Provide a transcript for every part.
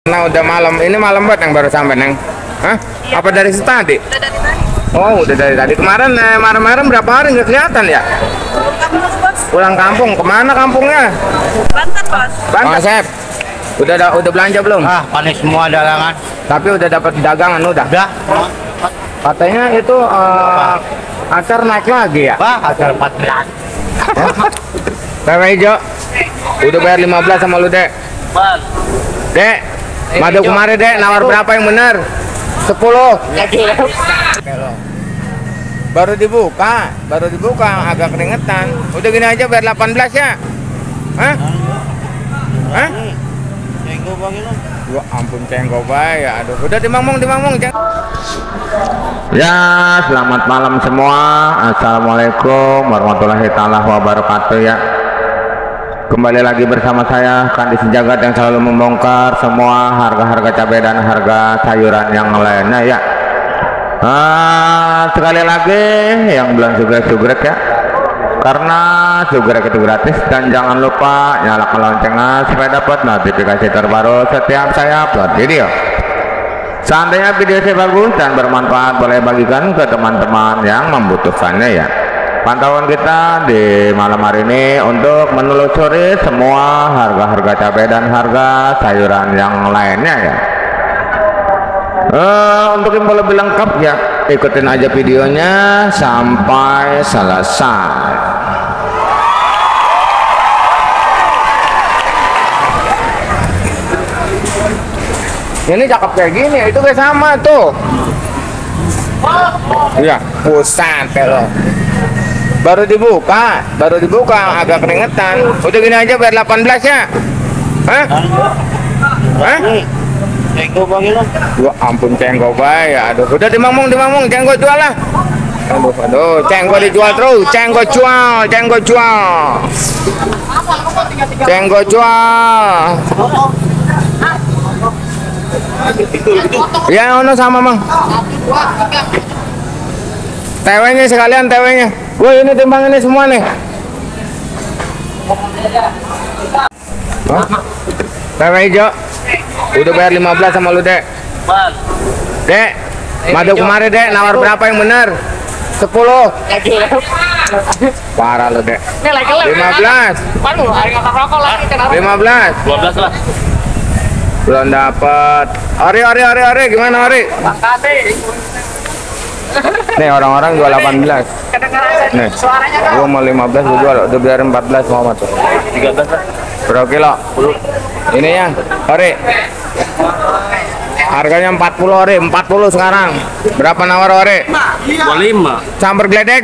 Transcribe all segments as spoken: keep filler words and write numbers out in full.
Nah udah malam, ini malam banget yang baru sampai Neng. Hah? Iya, Apa dari tadi? Udah dari tadi. Oh udah dari tadi. Kemarin eh, malam-malam berapa hari nggak kelihatan ya? Pulang kampung, Bos. Pulang kampung, kemana kampungnya? Banten, Bos. Banten. Sep, udah da- udah belanja belum? Ah, panik semua dagangan. Tapi udah dapat dagangan udah. Udah. Katanya itu eh, acar naik lagi ya? Wah, ada empat belas. Tewe hijau. Udah bayar lima belas sama lu dek. Bang. Dek, madu kemarin dek, nawar berapa yang bener? sepuluh. Baru dibuka, baru dibuka agak keringetan. Udah gini aja biar delapan belas ya. Hah? Hah? Tengok bang ini. Ya ampun cengkok bae ya. Aduh, udah dimangmong dimangmong ceng. Ya, selamat malam semua. Assalamualaikum warahmatullahi taala wabarakatuh ya. Kembali lagi bersama saya Kandi Sejagat yang selalu membongkar semua harga-harga cabai dan harga sayuran yang lainnya ya. Ah, sekali lagi yang belum sugrek-sugrek ya, karena sugrek itu gratis, dan jangan lupa nyalakan loncengnya supaya dapat notifikasi terbaru setiap saya upload video. Seandainya video saya bagus dan bermanfaat, boleh bagikan ke teman-teman yang membutuhkannya ya. Pantauan kita di malam hari ini untuk menelusuri semua harga-harga cabai dan harga sayuran yang lainnya ya. Uh, untuk info lebih lengkap ya, ikutin aja videonya sampai selesai. Ini cakep kayak gini, itu kayak sama tuh. Iya, pusat lo. Baru dibuka, baru dibuka agak keringetan. Udah gini aja biar delapan belas ya. Hah? Hah? Tengok bang ini. Ya ampun cengkok bae ya. Aduh, udah dimangmong dimangmong, cengkok jual lah. Aduh, aduh, cengkok dijual terus, cengkok jual, cengkok jual. Cengkok jual. Ya ono sama mang. Tewenya sekalian tewenya. Wah ini timbang ini semua nih. Hah? Tewe hijau. Udah bayar lima belas sama lu dek. Bang. Dek, madu kemarin dek, nawar berapa yang bener? sepuluh. Parah lu dek. lima belas. lima belas. dua belas lah. Belum dapat. Ori ori ori ori gimana ori? Nih orang-orang jual delapan belas. Nih, gua mau lima belas gua jual, udah biarin empat belas Muhammad tuh. tiga belas lah. Berapa kilo? Ini ya, ori. Harganya empat puluh ori, empat puluh sekarang. Berapa nawar ori? dua puluh lima. Campur gledek.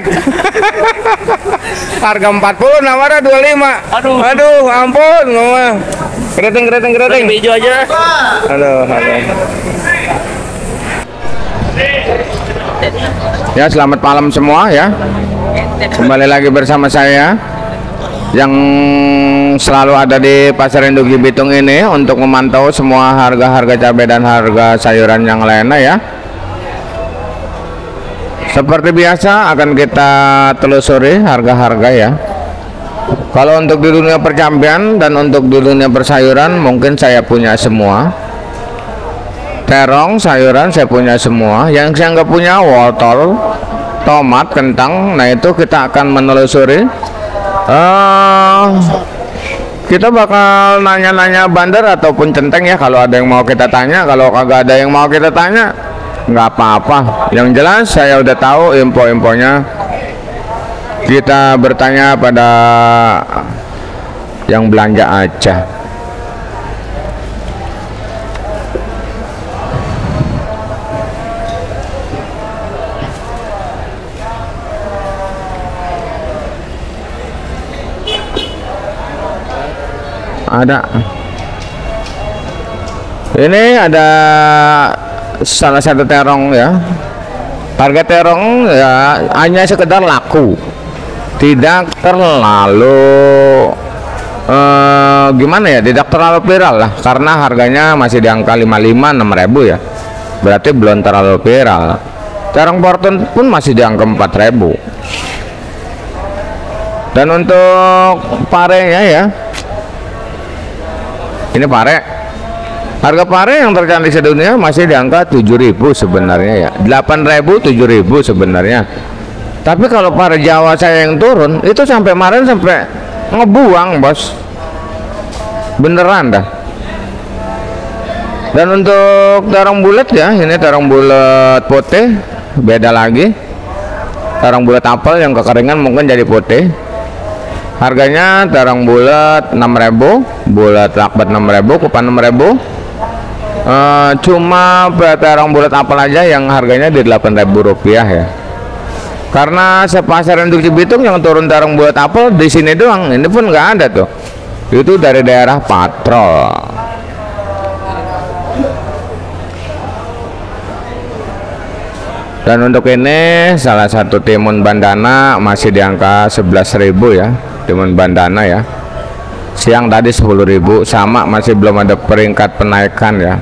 Harga empat puluh, nawarnya dua puluh lima. Aduh. Aduh, ampun, mama. Keriting, keriting, keriting. Hijau aja. Aduh, aduh. Ya, selamat malam semua ya. Kembali lagi bersama saya yang selalu ada di Pasar Induk Bitung ini untuk memantau semua harga-harga cabai dan harga sayuran yang lainnya ya. Seperti biasa akan kita telusuri harga-harga ya. Kalau untuk di dunia percabean dan untuk di dunia persayuran mungkin saya punya semua. Terong sayuran saya punya semua. Yang saya nggak punya wortel, tomat, kentang. Nah itu kita akan menelusuri. Uh, kita bakal nanya-nanya bandar ataupun centeng ya, kalau ada yang mau kita tanya. Kalau kagak ada yang mau kita tanya, nggak apa-apa. Yang jelas saya udah tahu info-infonya. Kita bertanya pada yang belanja aja. Ada. Ini ada salah satu terong ya. Harga terong ya hanya sekedar laku, tidak terlalu eh, gimana ya, tidak terlalu viral lah, karena harganya masih di angka lima puluh lima enam ribu ya. Berarti belum terlalu viral. Terong Portun pun masih di angka empat ribu. Dan untuk parenya ya, ini pare Harga pare yang tercantik sedunia masih di angka tujuh ribu sebenarnya ya. delapan ribu, tujuh ribu sebenarnya. Tapi kalau pare Jawa saya yang turun itu sampai kemarin sampai ngebuang, Bos. Beneran dah. Dan untuk tarung bulat ya, ini tarung bulat putih beda lagi. Tarung bulat apel yang kekeringan mungkin jadi putih. Harganya tarung bulat enam ribu, bulat lakbat enam ribu, kupan enam ribu. Uh, cuma tarung bulat apel aja yang harganya di delapan ribu rupiah ya. Karena sepasar untuk Cibitung yang turun tarung bulat apel di sini doang. Ini pun nggak ada tuh. Itu dari daerah Patrol. Dan untuk ini salah satu timun bandana masih di angka sebelas ribu ya, timun bandana ya. Siang tadi sepuluh ribu, sama masih belum ada peringkat penaikan ya.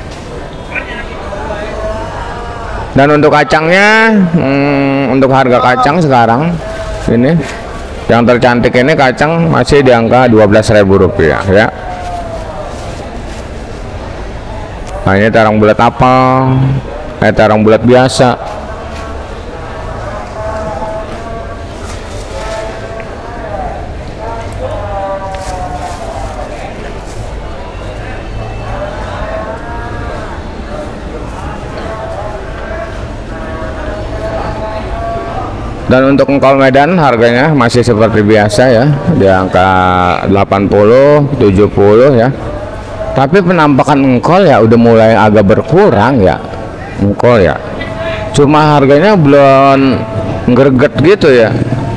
Dan untuk kacangnya, hmm, untuk harga kacang sekarang ini yang tercantik ini kacang masih di angka dua belas ribu rupiah ya. Nah, ini tarung bulat apa? Eh, tarung bulat biasa. Dan untuk engkol Medan harganya masih seperti biasa ya, di angka delapan puluh, tujuh puluh ya. Tapi penampakan engkol ya udah mulai agak berkurang ya, engkol ya. Cuma harganya belum greget gitu ya.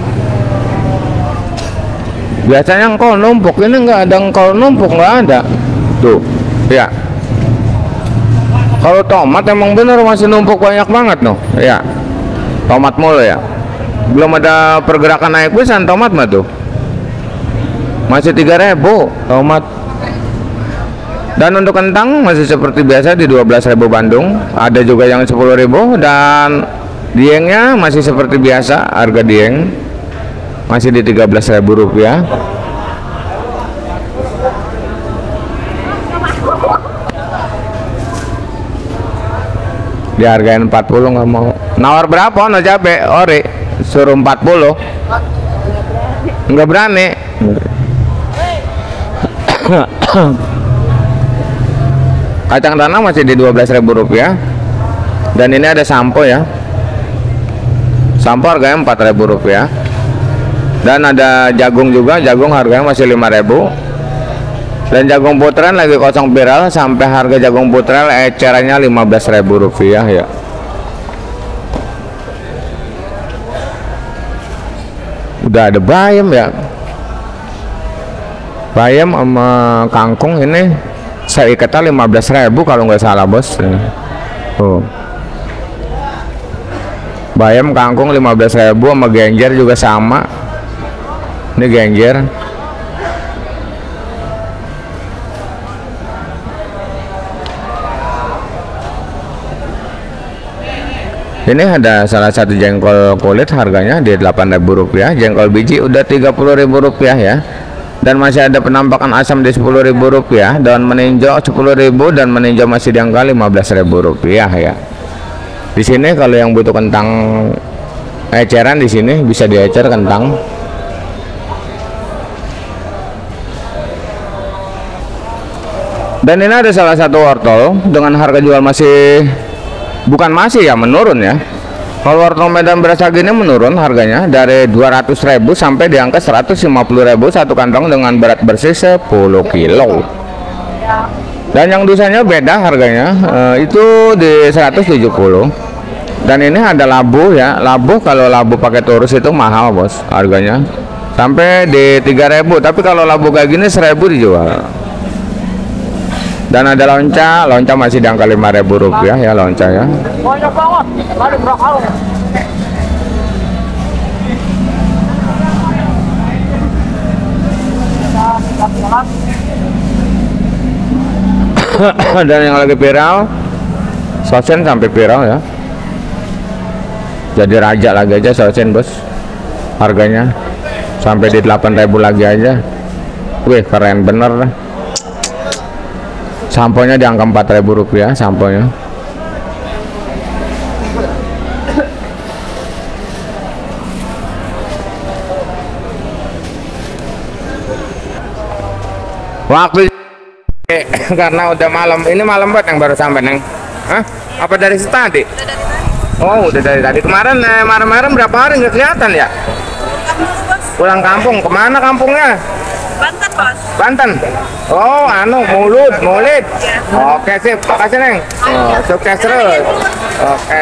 Biasanya engkol numpuk, ini nggak ada engkol numpuk, nggak ada. Tuh, ya. Kalau tomat emang bener masih numpuk banyak banget noh, ya. Tomat mulu ya. Belum ada pergerakan naik pisan tomat mah tuh. Masih tiga ribu tomat. Dan untuk kentang masih seperti biasa di dua belas ribu Bandung, ada juga yang sepuluh ribu. Dan diengnya masih seperti biasa, harga dieng masih di tiga belas ribu rupiah. Dihargain empat puluh, nggak mau. Nawar berapa no cabe ori? Suruh empat puluh, nggak berani. Kacang tanah masih di dua belas ribu rupiah. Dan ini ada sampo ya, sampo harganya empat ribu rupiah. Dan ada jagung juga, jagung harganya masih lima ribu. Dan jagung putren lagi kosong viral, sampai harga jagung putren ecerannya lima belas ribu rupiah ya. Udah ada bayam ya, bayam sama kangkung ini saya ikatnya lima belas ribu kalau nggak salah, Bos. Oh, bayam kangkung lima belas ribu, sama genjer juga sama. Ini genjer ini ada salah satu jengkol kulit harganya di delapan ribu rupiah, jengkol biji udah tiga puluh ribu rupiah ya. Dan masih ada penampakan asam di sepuluh ribu rupiah, daun meninjau sepuluh ribu, dan meninjau masih di angka lima belas ribu rupiah ya. Di sini kalau yang butuh kentang eceran di sini bisa diecer kentang. Dan ini ada salah satu wortel dengan harga jual masih, bukan masih ya, menurun ya. Kalau wortel Medan beras gini menurun harganya dari dua ratus ribu sampai di angka seratus lima puluh ribu satu kantong dengan berat bersih sepuluh kilo. Dan yang dusanya beda harganya, e, itu di seratus tujuh puluh. Dan ini ada labu ya, labu kalau labu pakai turus itu mahal, Bos, harganya sampai di tiga ribu. Tapi kalau labu kayak gini seribu dijual. Dan ada lonca, lonca masih di angka lima ribu rupiah ya, lonca ya. Banyak banget, kali berapa kali? Dan yang lagi viral, sosen sampai viral ya. Jadi raja lagi aja sosen, Bos. Harganya sampai di delapan ribu lagi aja. Wih, keren bener lah. Samponya di angka empat ribu rupiah samponya. Waktu karena udah malam, ini malam banget yang baru sampai neng. Hah? Apa dari tadi? Oh, udah dari tadi. Kemarin, eh, malam-malam berapa hari nggak kelihatan ya? Pulang kampung. Kemana kampungnya? Banten, Bos. Banten. Oh, anu mulut, mulut. Oke sip, makasih neng. Oh, sukses terus. Oke.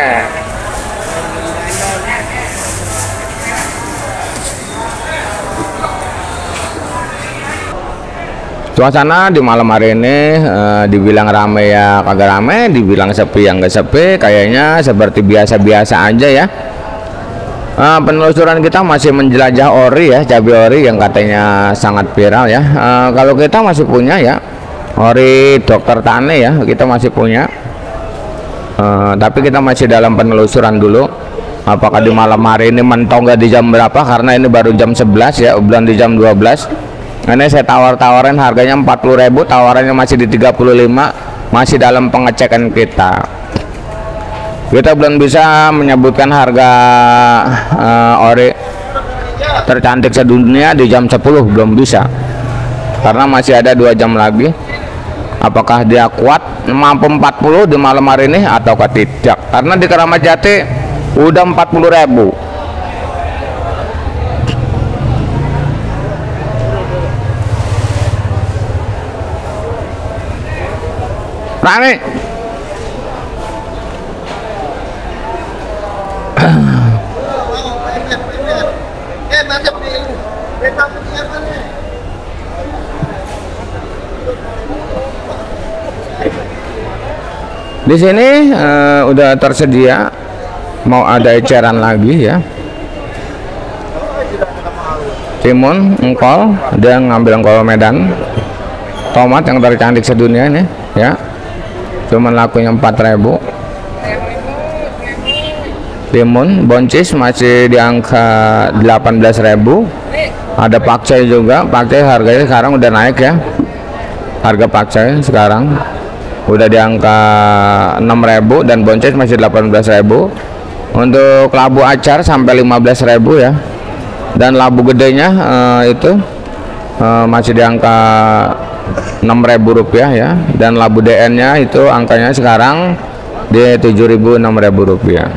Suasana di malam hari ini eh, dibilang rame ya kagak rame, dibilang sepi yang nggak sepi, kayaknya seperti biasa-biasa aja ya. Eh, penelusuran kita masih menjelajah ori ya, cabai ori yang katanya sangat viral ya. Eh, kalau kita masih punya ya, ori dokter Tane ya, kita masih punya. Eh, tapi kita masih dalam penelusuran dulu. Apakah di malam hari ini mentok nggak di jam berapa? Karena ini baru jam sebelas ya, belum di jam dua belas. Ini saya tawar-tawarin harganya empat puluh ribu, tawarannya masih di tiga puluh lima, masih dalam pengecekan kita. Kita belum bisa menyebutkan harga uh, ori tercantik sedunia di jam sepuluh, belum bisa. Karena masih ada dua jam lagi. Apakah dia kuat mampu empat puluh di malam hari ini ataukah tidak? Karena di Keramat Jati udah empat puluh ribu. Rame. Di sini uh, udah tersedia, mau ada eceran lagi ya. Timun, engkol, dia ngambil engkol Medan. Tomat yang tercantik sedunia ini ya. Cuman lakunya empat ribu. Timun boncis masih di angka delapan belas ribu. Ada pakcai juga, pakcai harganya sekarang udah naik ya. Harga pakcai sekarang udah di angka enam ribu dan boncis masih delapan belas ribu. Untuk labu acar sampai lima belas ribu ya. Dan labu gedenya uh, itu uh, masih di angka enam ribu rupiah ya, dan labu D N nya itu angkanya sekarang di tujuh ribu enam ribu rupiah.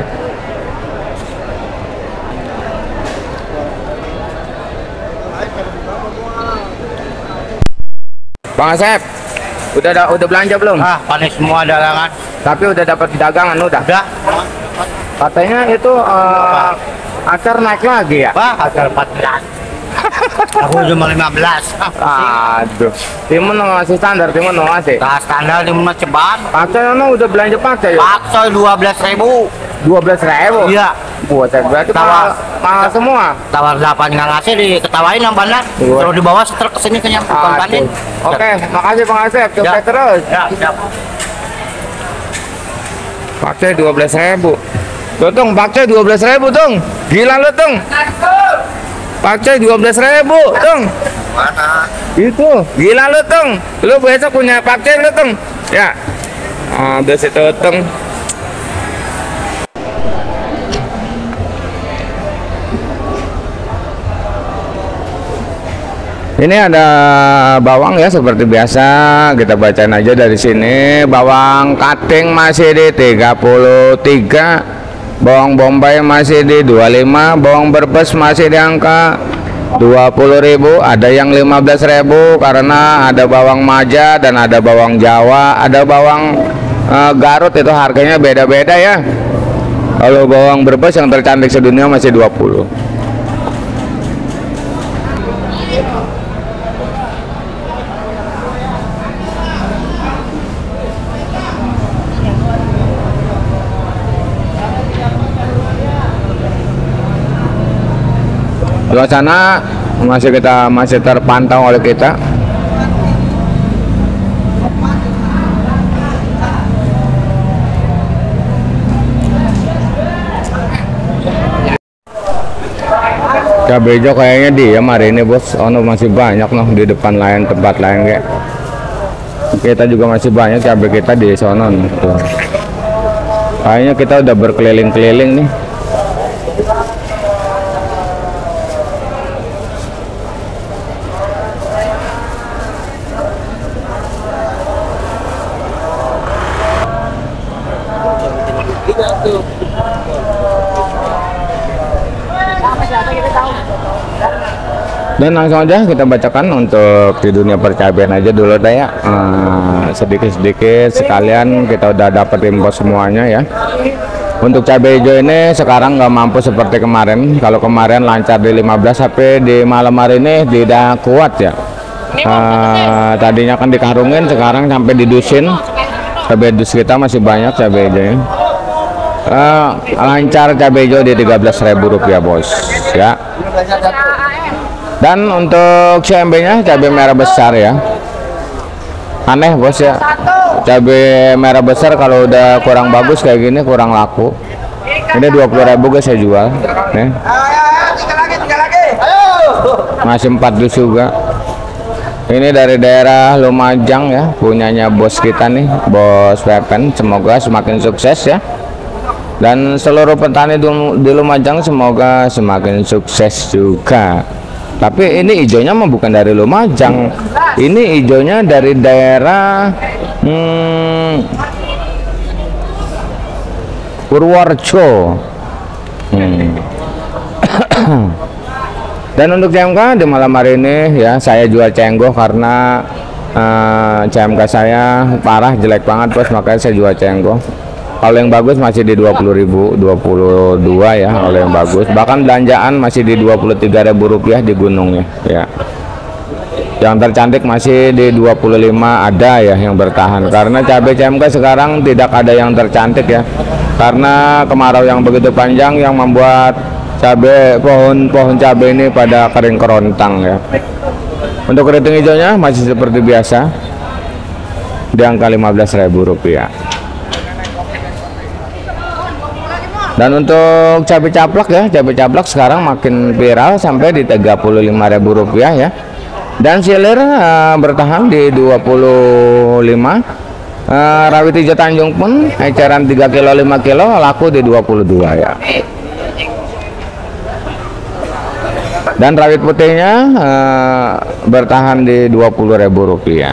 Bang Asep, udah da udah belanja belum? Ah, panik semua dagangan. Tapi udah dapat dagangan udah. Udah. Katanya itu uh, acar naik lagi ya? Pak, acar empat belas. Aku cuma lima belas. Aduh, timun ngasih standar, timun ngasih. Nah, standar di mana ceban? Pakcai ono udah belanja pakcai ya? Pakcai dua belas ribu. dua belas ribu? Iya. Buat berarti mahal, Tawar. mahal semua. Tawar delapan nggak ngasih diketawain yang bandar. Iya. Terus di bawah setruk kesini kenyang bukan Aduh. banding. Oke, makasih Bang Asep, sukses Ya. terus. Ya, ya. Pakcai dua belas ribu. Tuh tung, pakcai dua belas ribu tung. Gila lu tung. Pakcai dua belas ribu tung. Mana? Itu, gila lu tung. Lu besok punya pakcai lu tung. Ya. Ah, udah situ tung. Ini ada bawang ya seperti biasa, kita bacain aja dari sini. Bawang kating masih di tiga puluh tiga, bawang bombay masih di dua puluh lima, bawang berbes masih di angka dua puluh ribu, ada yang lima belas ribu karena ada bawang maja dan ada bawang Jawa, ada bawang uh, Garut, itu harganya beda-beda ya. Kalau bawang berbes yang tercantik sedunia masih dua puluh. Suasana masih kita masih terpantau oleh kita. Cabai hijau kayaknya diam hari ini bos. Oh no, masih banyak noh di depan lain tempat lain kayak. kita juga masih banyak cabai kita di sono nih. Tuh. Kayaknya kita udah berkeliling-keliling nih. Dan langsung aja kita bacakan untuk di dunia percabean aja dulu deh ya. Sedikit-sedikit sekalian kita udah dapet info semuanya ya. Untuk cabai hijau ini sekarang nggak mampu seperti kemarin. Kalau kemarin lancar di lima belas, tapi di malam hari ini tidak kuat ya. Uh, tadinya kan dikarungin, sekarang sampai didusin. Cabai dus kita masih banyak cabai hijau ya. Uh, lancar cabai hijau di tiga belas ribu rupiah bos ya. Dan untuk C M B nya cabai merah besar ya, aneh bos ya, cabai merah besar kalau udah kurang bagus kayak gini kurang laku. Ini dua puluh ribu guys saya jual nih. Masih empat dus juga. Ini dari daerah Lumajang ya, punyanya bos kita nih, bos Pepen. Semoga semakin sukses ya. Dan seluruh petani di Lumajang semoga semakin sukses juga. Tapi ini hijaunya mah bukan dari Lumajang, ini hijaunya dari daerah hmm, Purworejo. Hmm. Dan untuk C M K di malam hari ini ya saya jual cenggoh karena uh, C M K saya parah jelek banget bos, makanya saya jual cenggoh. Kalau yang bagus masih di dua puluh ribu, dua puluh dua ya kalau yang bagus. Bahkan belanjaan masih di dua puluh tiga ribu rupiah di gunungnya ya. Yang tercantik masih di dua puluh lima ada ya yang bertahan. Karena cabai C M K sekarang tidak ada yang tercantik ya. Karena kemarau yang begitu panjang yang membuat cabai pohon-pohon cabai ini pada kering kerontang ya. Untuk keriting hijaunya masih seperti biasa di angka lima belas ribu rupiah. Dan untuk cabai caplak ya, cabai caplak sekarang makin viral sampai di tiga puluh lima ribu rupiah ya. Dan silir uh, bertahan di dua puluh lima. Uh, rawit hijau Tanjung pun eceran tiga kilo lima kilo laku di dua puluh dua ya. Dan rawit putihnya uh, bertahan di dua puluh ribu rupiah.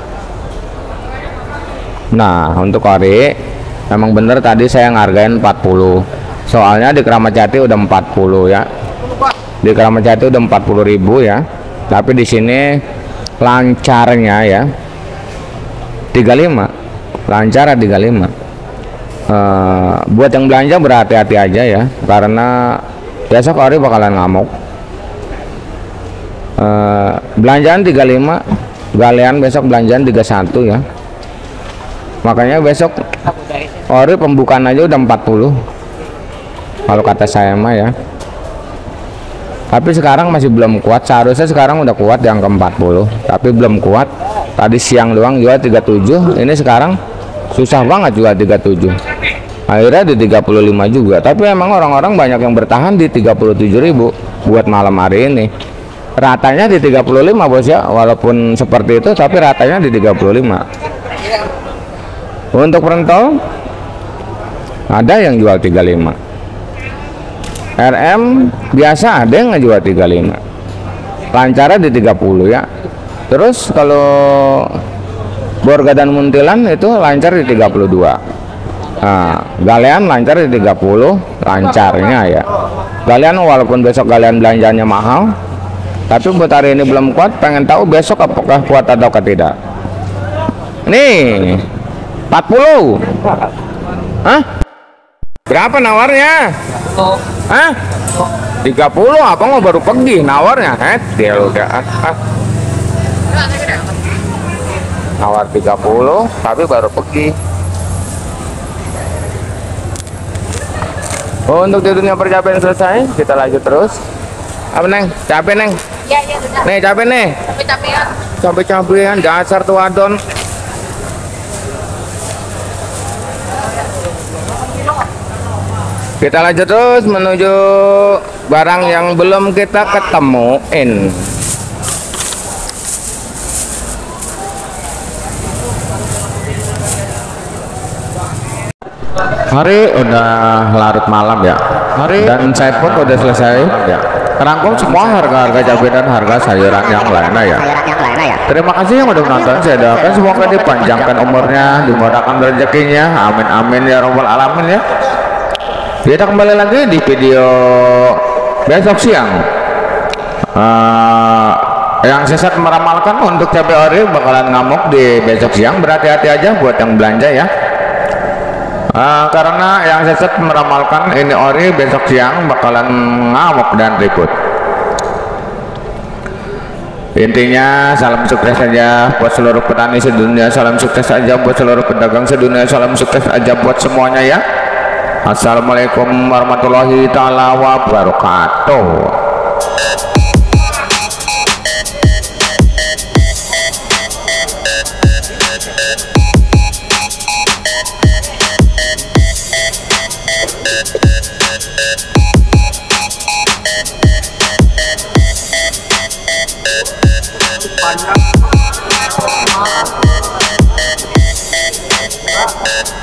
Nah, untuk ori memang bener tadi saya ngargain empat puluh. Soalnya di Keramat Jati udah empat puluh ya. Di Keramat Jati udah empat puluh ribu ya. Tapi di sini lancarnya ya tiga puluh lima. Lancar tiga puluh lima. Uh, buat yang belanja berhati-hati aja ya, karena besok ori bakalan ngamuk. Uh, belanjaan tiga puluh lima, galian besok belanjaan tiga puluh satu ya. Makanya besok ori pembukaan aja udah empat puluh kalau kata saya mah ya. Tapi sekarang masih belum kuat, seharusnya sekarang udah kuat yang ke empat puluh, tapi belum kuat. Tadi siang doang jual tiga puluh tujuh, ini sekarang susah banget jual tiga puluh tujuh, akhirnya di tiga puluh lima juga. Tapi emang orang-orang banyak yang bertahan di tiga puluh tujuh ribu buat malam hari ini. Ratanya di tiga puluh lima bos ya, walaupun seperti itu tapi ratanya di tiga puluh lima. Untuk pentol ada yang jual tiga puluh lima. R M biasa ada yang ngejual tiga puluh lima. Lancarnya di tiga puluh ya. Terus kalau Borga dan Muntilan itu lancar di tiga puluh dua. Nah, galian lancar di tiga puluh lancarnya ya. Galian walaupun besok galian belanjanya mahal, tapi buat hari ini belum kuat, pengen tahu besok apakah kuat atau tidak. Nih empat puluh. Hah? Berapa nawarnya? Hah? tiga puluh apa mau baru pergi nawarnya? Eh, dia udah ah. Nawar tiga puluh tapi baru pergi. Oh, untuk di dunia percapean selesai, kita lanjut terus. Apa Neng? Capek Neng? Iya, iya, sudah. Nih, capek nih. Capek-capean. Capek-capean dasar tuh adon. Kita lanjut terus menuju barang yang belum kita ketemuin. Hari udah larut malam ya. Hari dan saya pun udah selesai ya. Terangkum semua harga-harga cabai dan harga sayuran yang lainnya ya. Terima kasih yang udah menonton. Saya doakan semoga dipanjangkan umurnya, dimurahkan rezekinya. Amin amin ya robbal alamin ya. Kita kembali lagi di video besok siang. Uh, yang sesat meramalkan untuk cabai ori bakalan ngamuk di besok siang. Berhati-hati aja buat yang belanja ya. Uh, karena yang sesat meramalkan ini ori besok siang bakalan ngamuk dan ribut. Intinya salam sukses aja buat seluruh petani sedunia, salam sukses aja buat seluruh pedagang sedunia, salam sukses aja buat semuanya ya. Assalamualaikum warahmatullahi taala wabarakatuh. Banyak.